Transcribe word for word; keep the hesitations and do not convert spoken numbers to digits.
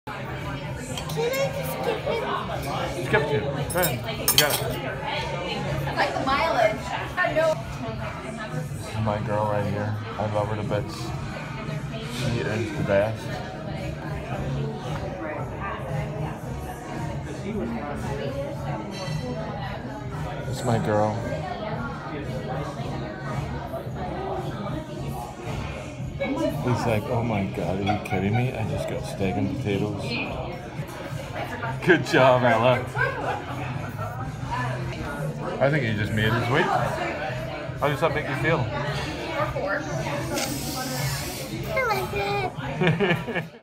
Can I just skip him? Skip it. Go ahead. You got it. I like the mileage. I know. My girl right here. I love her to bits. She is the best. This is my girl. He's like, oh my god, are you kidding me? I just got steak and potatoes. Good job, Ella. I think he just made his week. How does that make you feel? I like it.